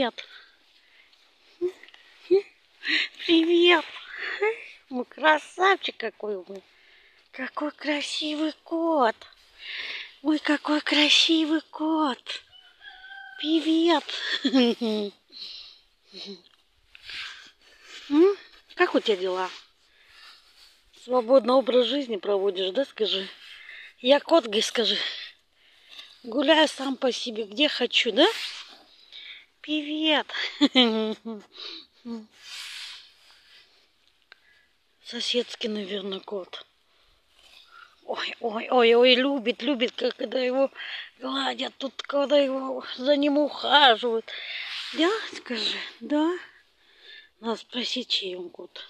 привет. Привет. Мой красавчик какой вы. Какой красивый кот. Ой, какой красивый кот. Привет. Как у тебя дела? Свободный образ жизни проводишь, да, скажи? Я кот, скажи. Гуляю сам по себе, где хочу, да? Привет. Соседский, наверное, кот. Ой, ой, ой, ой, любит, когда его гладят, тут, когда его за ним ухаживают. Да, скажи, да? Надо спросить, чей он кот.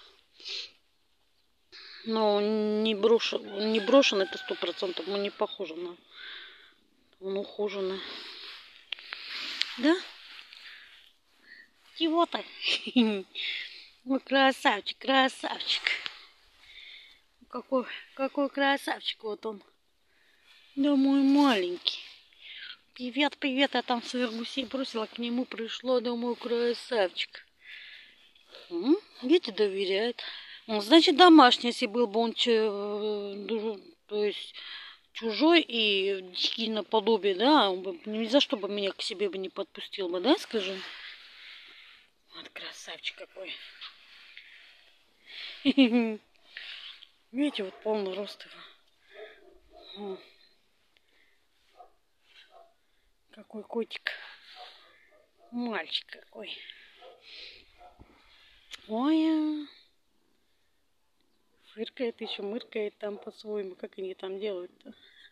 Но не брошен, это 100%. Он не похож на... Он ухоженный. Да? Чего-то. Ой, красавчик, красавчик. Какой красавчик вот он. Да мой маленький. Привет, привет. Я там своих гусей бросила, к нему пришло. Да мой красавчик. Видите, доверяет. Он, значит, домашний, если был бы он то есть чужой и дикий наподобие, да, он бы ни за что бы меня к себе бы не подпустил бы, да, скажи? Вот красавчик какой. Видите, вот полный рост его. Какой котик. Мальчик какой. Ой. Фыркает еще, мыркает там по-своему. Как они там делают-то?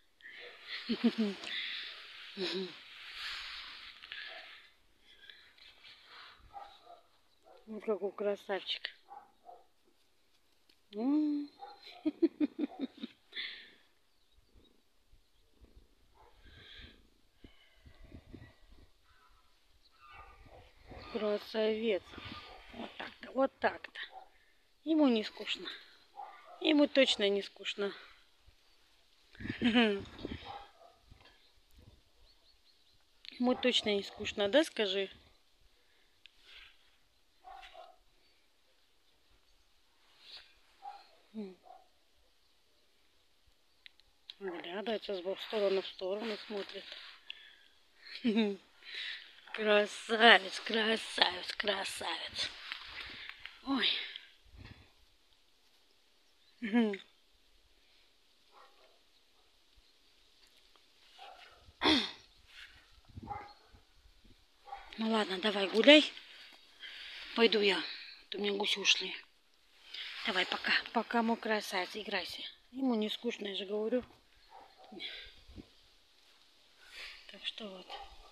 Вот какой красавчик. Красавец. Вот так-то, вот так-то. Ему не скучно. Ему точно не скучно. Ему точно не скучно, да, скажи? Глядается, в сторону смотрит. Красавец, красавец, красавец. Ой. Ну ладно, давай гуляй. Пойду я. У меня гуси ушли. Давай, пока. Пока, мой красавец, играйся. Ему не скучно, я же говорю. Так что вот.